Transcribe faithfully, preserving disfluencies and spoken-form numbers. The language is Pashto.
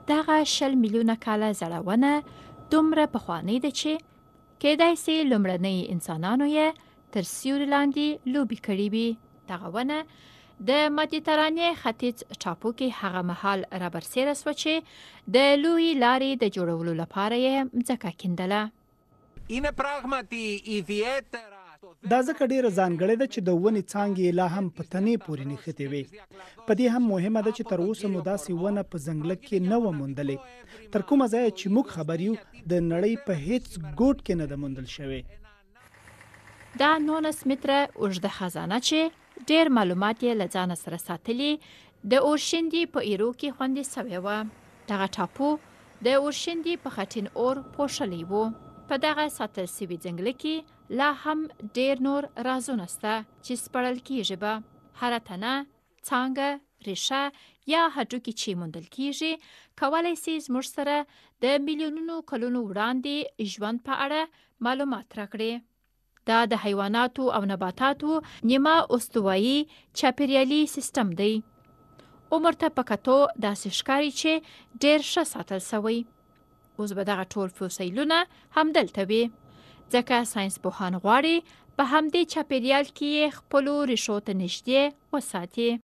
دغه شل میلیونه کاله زړه ونه دومره پخوانۍ ده چې کیدای سي لومړنۍ انسانانو یې تر سیوري لاندې لوبې کړې وي. دغه ونه د مدیترانې ختیځ ټاپو کې هغه مهال رابرسېره سوه چې د لویې لارې د جوړولو لپاره یې مځکه کیندله. دا ځکه ډیره ځانګړې ده چې د ونې څانګې لا هم په تنې پورې نښتې وي. په دې هم مهمه ده چې تر اوسه مو داسې ونه په ځنګله کې نه وه موندلې. تر کومه ځایه چې موږ خبر یو د نړۍ په هیڅ ګوټ کې نه ده موندل شوې. دا نولس متره اوږده خزانه چې ډیر معلومات یې له ځانه سره ساتلي د اورشندي په ایرو کې خوندي سوې وه. دغه ټاپو د اورشندي په خټین اور پوښلی و. په دغه ساتل سوي ځنګله کې لا هم ډیر نور رازونه شته چې سپړل کیږي به. هره تنه، څانګه، ریښه یا هډوکي چې موندل کیږي کولی سي زموږ سره د میلیونونو کلونو وړاندې ژوند په اړه معلومات راکړي. دا د حیواناتو او نباتاتو نیمه استوایي چاپیریالي سیستم دی. عمر ته په کتو داسې ښکاري چې ډیر ښه ساتل سوی. اوس به دغه ټول فوسیلونه همدلته وي، ځکه ساینس پوهان غواړي په همدې چاپیریال کې یې خپلو ریښو ته نږدې وساتي.